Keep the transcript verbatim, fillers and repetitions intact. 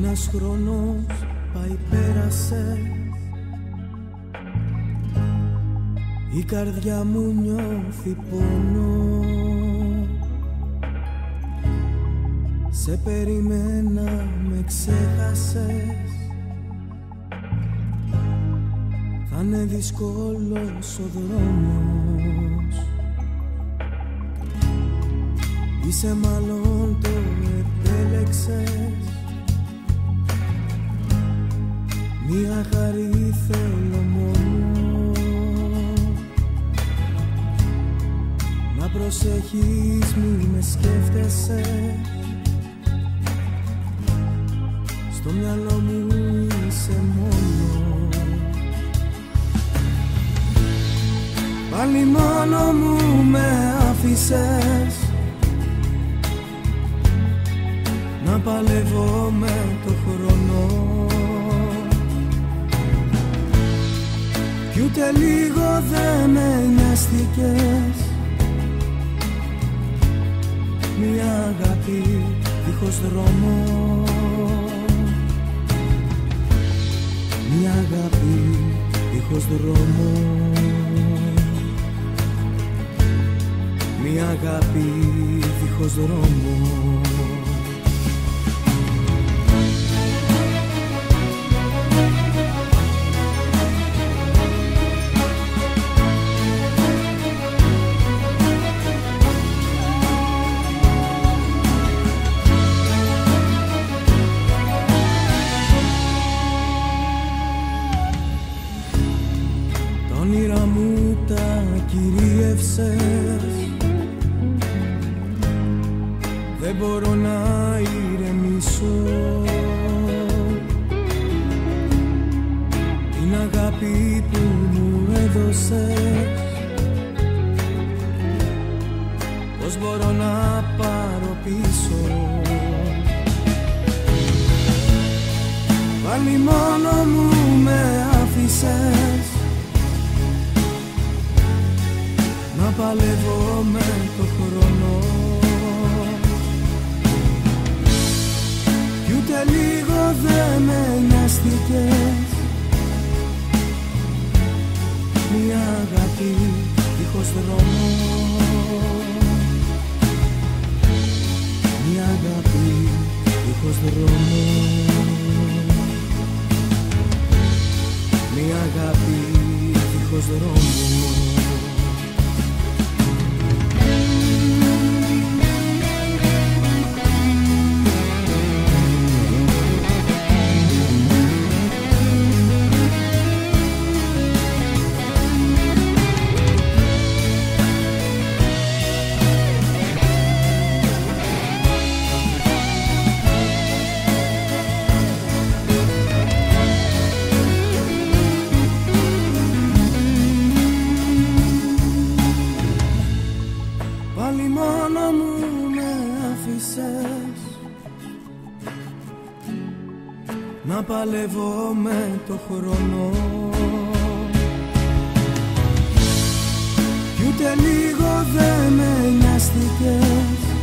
Ένας χρόνος πάει πέρασε, η καρδιά μου νιώθει πόνο. Σε περιμένα, με ξέχασες, θα είναι δύσκολος ο δρόμος. Είσαι μάλλον το επέλεξες, μία χαρή θέλω μόνο. Να προσέχεις, μη με σκέφτεσαι, στο μυαλό μου είσαι μόνο. Πάλι μόνο μου με άφησες, να παλεύω με το χρόνο. Κι ούτε λίγο δε με νοιάστηκες, μια αγάπη δίχως δρόμο. Μια αγάπη δίχως δρόμο. Μια αγάπη δίχως δρόμο. Τα όνειρα μου τα κυρίευσες, δεν μπορώ να ηρεμήσω. Την αγάπη που μου έδωσες, πώς μπορώ να πάρω πίσω. Πάλι μόνο μου με άφησες, να παλεύω με το χρόνο. Κι ούτε λίγο δε με νοιάστηκες, μια αγάπη δίχως δρόμο. Μια αγάπη δίχως δρόμο. Μια αγάπη δίχως δρόμο. Πάλι μόνο μου με άφησες, να παλεύω με το χρόνο. Κι ούτε λίγο δε με νοιάστηκες,